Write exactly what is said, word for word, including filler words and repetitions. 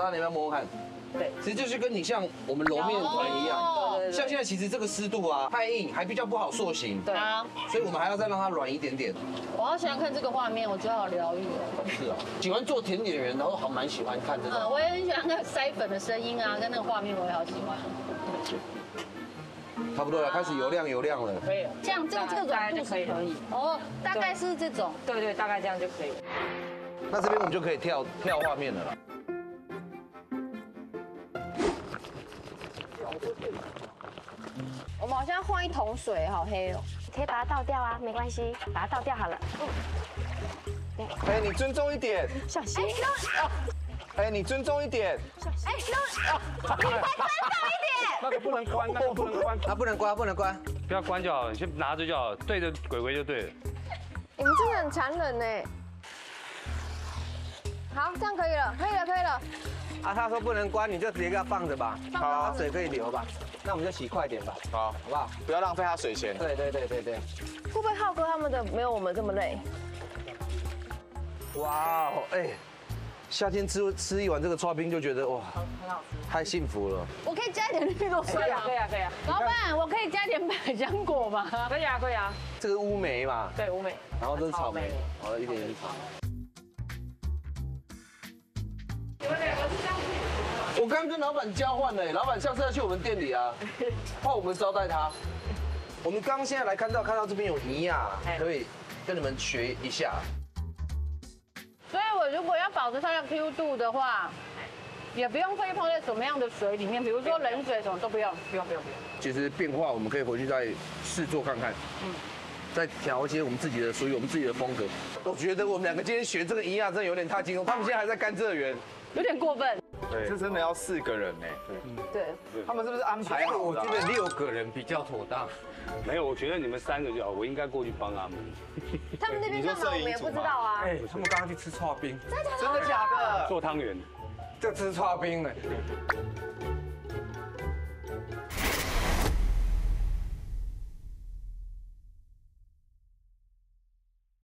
你要不要摸摸看？对，其实就是跟你像我们揉面团一样，像现在其实这个湿度啊太硬，还比较不好塑形。 对啊， 所以我们还要再让它软一点点。 我好喜欢看这个画面，我觉得好疗愈哦。 是啊，喜欢做甜点的人，然后好蛮喜欢看这种。 嗯，我也很喜欢那个筛粉的声音啊，跟那个画面我也好喜欢。 差不多了，开始油亮油亮了。 可以了， 这样这个这个软度就可以了。 哦，大概是这种。 对对，大概这样就可以了。 那这边我们就可以跳跳画面了啦。 我们好像换一桶水，好黑哦。可以把它倒掉啊，没关系，把它倒掉好了。 哎，你尊重一点。 小心。 哎，你尊重一点。 哎，你再尊重一点。 那个不能关，那个不能关， 啊，不能关，不能关。 不要关就好，你先拿着就好，对着鬼鬼就对了。 你们真的很残忍呢。好，这样可以了，可以了，可以了。 啊，他说不能关，你就直接给它放着吧。好啊，水可以流吧。那我们就洗快点吧。 好， 好不好？ 不要浪费它水钱。 对对对对对。 会不会浩哥他们的没有我们这么累？ 哇哦，哎，夏天吃吃一碗这个刨冰就觉得哇， 很好吃。 太幸福了。 我可以加一点绿豆水啊。 可以啊，可以啊。 老板，我可以加点百香果吗？ 可以啊，可以啊。 这个乌梅嘛， 对，乌梅。 然后这是草莓，好，一点点草。我刚跟老板交换了，老板下次要去我们店里啊，换我们招待他。我们刚现在来看到看到这边有尼亚，可以跟你们学一下。 所以我如果要保持它的 Q 度的话，也不用会放在什么样的水里面，比如说冷水什么都不用， 不用不用不用。 其实变化我们可以回去再试做看看，嗯，再调一些我们自己的属于我们自己的风格。我觉得我们两个今天学这个尼亚真的有点太轻松，他们现在还在甘蔗园， 有点过分。 对，这真的要四个人呢。 对， 他们是不是安排好？ 我觉得六个人比较妥当。 没有，我觉得你们三个就好，我应该过去帮他们。 他们那边干嘛我们也不知道啊。 哎，他们刚刚去吃刨冰， 真的假的？ 做汤圆。 就吃刨冰了。